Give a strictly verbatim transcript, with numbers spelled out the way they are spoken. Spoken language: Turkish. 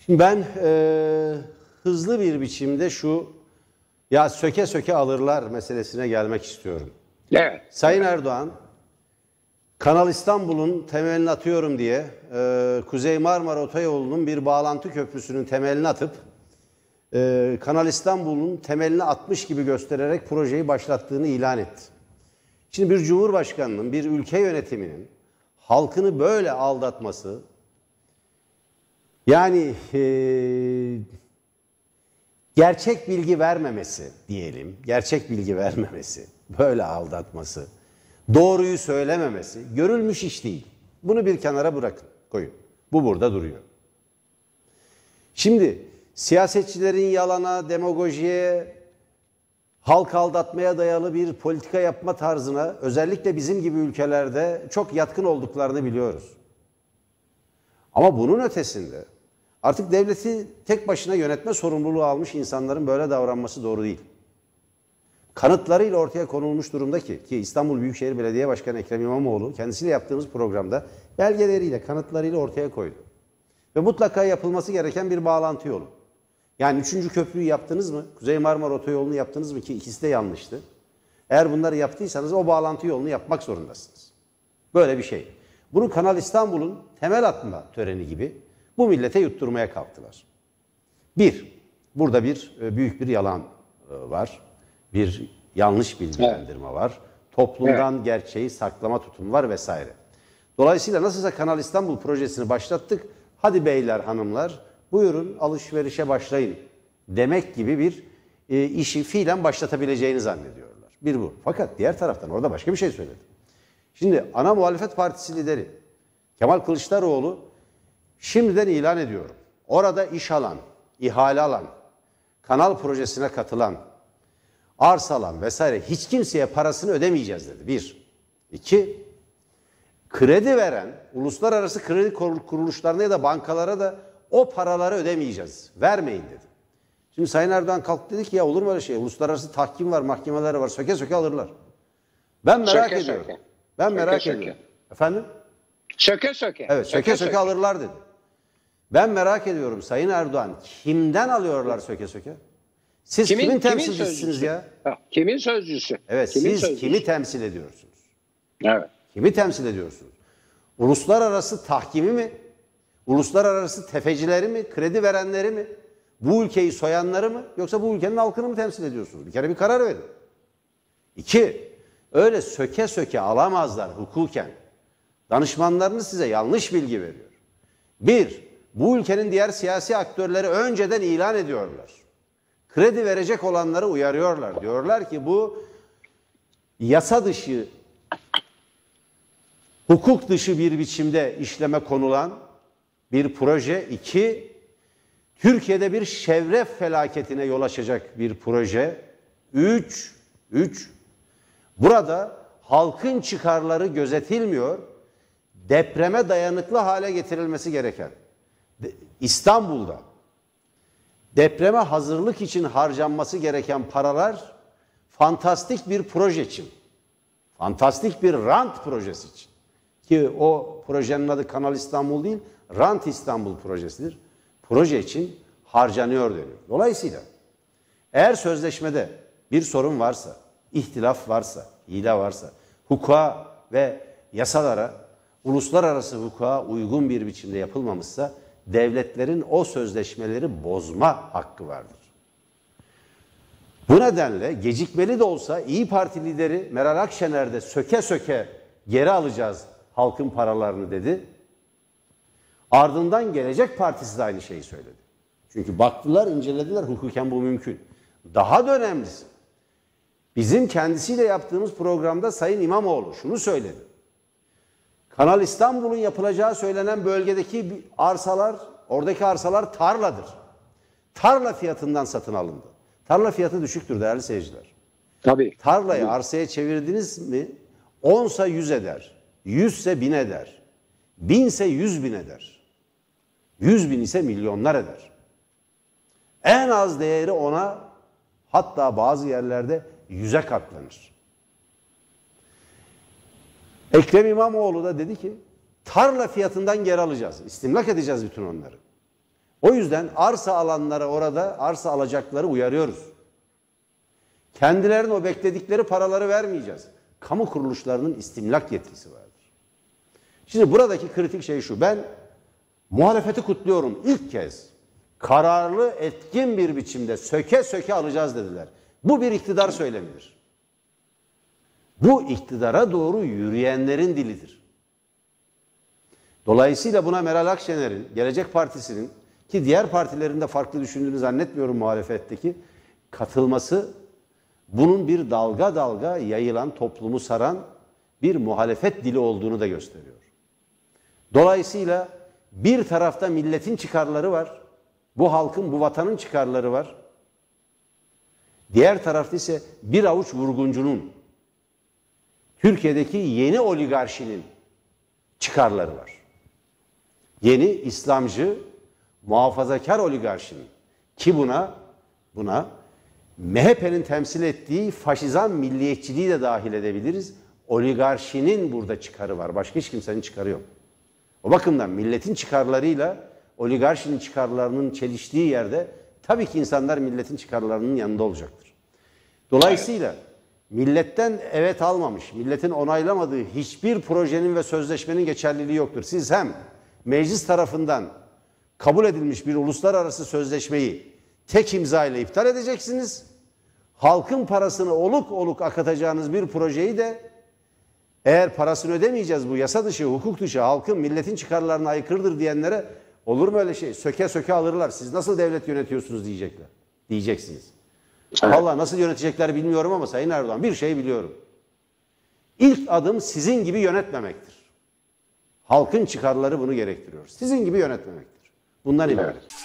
Şimdi ben e, hızlı bir biçimde şu ya söke söke alırlar meselesine gelmek istiyorum. Evet. Sayın Erdoğan, Kanal İstanbul'un temelini atıyorum diye e, Kuzey Marmara Otoyolu'nun bir bağlantı köprüsünün temelini atıp e, Kanal İstanbul'un temelini atmış gibi göstererek projeyi başlattığını ilan etti. Şimdi bir cumhurbaşkanının, bir ülke yönetiminin halkını böyle aldatması, yani e, gerçek bilgi vermemesi diyelim, gerçek bilgi vermemesi, böyle aldatması, doğruyu söylememesi görülmüş iş değil. Bunu bir kenara bırakın, koyun. Bu burada duruyor. Şimdi siyasetçilerin yalana, demagojiye, halk aldatmaya dayalı bir politika yapma tarzına özellikle bizim gibi ülkelerde çok yatkın olduklarını biliyoruz. Ama bunun ötesinde artık devleti tek başına yönetme sorumluluğu almış insanların böyle davranması doğru değil. Kanıtlarıyla ortaya konulmuş durumda ki, ki İstanbul Büyükşehir Belediye Başkanı Ekrem İmamoğlu kendisiyle yaptığımız programda belgeleriyle, kanıtlarıyla ortaya koydu. Ve mutlaka yapılması gereken bir bağlantı yolu. Yani üçüncü köprüyü yaptınız mı? Kuzey Marmara Otoyolu'nu yaptınız mı? Ki ikisi de yanlıştı. Eğer bunları yaptıysanız o bağlantı yolunu yapmak zorundasınız. Böyle bir şey. Bunu Kanal İstanbul'un temel atma töreni gibi bu millete yutturmaya kalktılar. Bir, burada bir büyük bir yalan var. Bir yanlış bilgilendirme evet. var. Toplumdan evet. gerçeği saklama tutumu var vesaire. Dolayısıyla nasılsa Kanal İstanbul projesini başlattık. Hadi beyler hanımlar buyurun alışverişe başlayın demek gibi bir e, işi fiilen başlatabileceğini zannediyorlar. Bir bu. Fakat diğer taraftan orada başka bir şey söyledi. Şimdi ana muhalefet partisi lideri Kemal Kılıçdaroğlu şimdiden ilan ediyorum. Orada iş alan, ihale alan, kanal projesine katılan, arsa alan vesaire hiç kimseye parasını ödemeyeceğiz dedi. Bir. İki, kredi veren uluslararası kredi kuruluşlarına ya da bankalara da o paraları ödemeyeceğiz. Vermeyin dedi. Şimdi Sayın Erdoğan kalktı dedi ki ya olur mu öyle şey? Uluslararası tahkim var, mahkemeler var. Söke söke alırlar. Ben merak söke, ediyorum. Söke. Ben söke, merak söke. ediyorum. Efendim? Söke söke. Evet söke söke, söke alırlar dedi. Ben merak ediyorum Sayın Erdoğan kimden alıyorlar söke söke? Siz kimin, kimin temsilcisiniz kimin ya? Ha, kimin sözcüsü? Evet kimin siz sözcüsü? Kimi temsil ediyorsunuz? Evet. Kimi temsil ediyorsunuz? Uluslararası tahkimi mi? Uluslararası tefecileri mi? Kredi verenleri mi? Bu ülkeyi soyanları mı? Yoksa bu ülkenin halkını mı temsil ediyorsunuz? Bir kere bir karar verin. İki, öyle söke söke alamazlar hukuken. Danışmanlarınız size yanlış bilgi veriyor. Bir, bu ülkenin diğer siyasi aktörleri önceden ilan ediyorlar. Kredi verecek olanları uyarıyorlar. Diyorlar ki bu yasa dışı, hukuk dışı bir biçimde işleme konulan bir proje. İki, Türkiye'de bir şevref felaketine yol açacak bir proje. Üç, üç, burada halkın çıkarları gözetilmiyor, depreme dayanıklı hale getirilmesi gereken İstanbul'da depreme hazırlık için harcanması gereken paralar fantastik bir proje için, fantastik bir rant projesi için ki o projenin adı Kanal İstanbul değil, Rant İstanbul projesidir. Proje için harcanıyor deniyor. Dolayısıyla eğer sözleşmede bir sorun varsa, ihtilaf varsa, hile varsa, hukuka ve yasalara, uluslararası hukuka uygun bir biçimde yapılmamışsa devletlerin o sözleşmeleri bozma hakkı vardır. Bu nedenle gecikmeli de olsa İYİ Parti lideri Meral Akşener de söke söke geri alacağız halkın paralarını dedi. Ardından Gelecek Partisi de aynı şeyi söyledi. Çünkü baktılar, incelediler, hukuken bu mümkün. Daha da önemlisi, bizim kendisiyle yaptığımız programda Sayın İmamoğlu şunu söyledi. Kanal İstanbul'un yapılacağı söylenen bölgedeki arsalar, oradaki arsalar tarladır. Tarla fiyatından satın alındı. Tarla fiyatı düşüktür değerli seyirciler. Tabii. Tarlayı arsaya çevirdiniz mi onsa yüz eder, yüzse bin eder, binse yüz bin eder, yüz bin ise milyonlar eder. En az değeri ona hatta bazı yerlerde yüze katlanır. Ekrem İmamoğlu da dedi ki tarla fiyatından geri alacağız. İstimlak edeceğiz bütün onları. O yüzden arsa alanlara orada arsa alacakları uyarıyoruz. Kendilerine o bekledikleri paraları vermeyeceğiz. Kamu kuruluşlarının istimlak yetkisi vardır. Şimdi buradaki kritik şey şu. Ben muhalefeti kutluyorum. İlk kez kararlı, etkin bir biçimde söke söke alacağız dediler. Bu bir iktidar söylemidir. Bu iktidara doğru yürüyenlerin dilidir. Dolayısıyla buna Meral Akşener'in, Gelecek Partisi'nin ki diğer partilerin de farklı düşündüğünü zannetmiyorum muhalefetteki katılması bunun bir dalga dalga yayılan, toplumu saran bir muhalefet dili olduğunu da gösteriyor. Dolayısıyla bir tarafta milletin çıkarları var. Bu halkın, bu vatanın çıkarları var. Diğer tarafta ise bir avuç vurguncunun, Türkiye'deki yeni oligarşinin çıkarları var. Yeni İslamcı, muhafazakar oligarşinin ki buna buna M H P'nin temsil ettiği faşizan milliyetçiliği de dahil edebiliriz. Oligarşinin burada çıkarı var. Başka hiç kimsenin çıkarı yok. O bakımdan milletin çıkarlarıyla oligarşinin çıkarlarının çeliştiği yerde tabii ki insanlar milletin çıkarlarının yanında olacaktır. Dolayısıyla milletten evet almamış, milletin onaylamadığı hiçbir projenin ve sözleşmenin geçerliliği yoktur. Siz hem meclis tarafından kabul edilmiş bir uluslararası sözleşmeyi tek imza ile iptal edeceksiniz. Halkın parasını oluk oluk akıtacağınız bir projeyi de eğer parasını ödemeyeceğiz bu yasa dışı, hukuk dışı, halkın, milletin çıkarlarına aykırıdır diyenlere olur mu öyle şey? Söke söke alırlar. Siz nasıl devlet yönetiyorsunuz diyecekler. Diyeceksiniz. Evet. Vallahi nasıl yönetecekler bilmiyorum ama Sayın Erdoğan bir şey biliyorum. İlk adım sizin gibi yönetmemektir. Halkın çıkarları bunu gerektiriyor. Sizin gibi yönetmemektir. Bundan ibaret. Evet.